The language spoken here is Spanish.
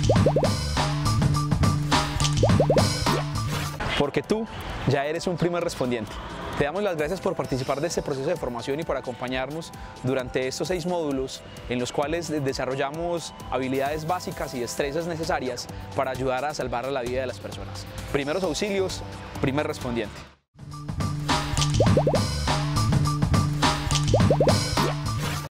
Porque tú ya eres un primer respondiente. Te damos las gracias por participar de este proceso de formación y por acompañarnos durante estos 6 módulos en los cuales desarrollamos habilidades básicas y destrezas necesarias para ayudar a salvar la vida de las personas. Primeros auxilios, primer respondiente.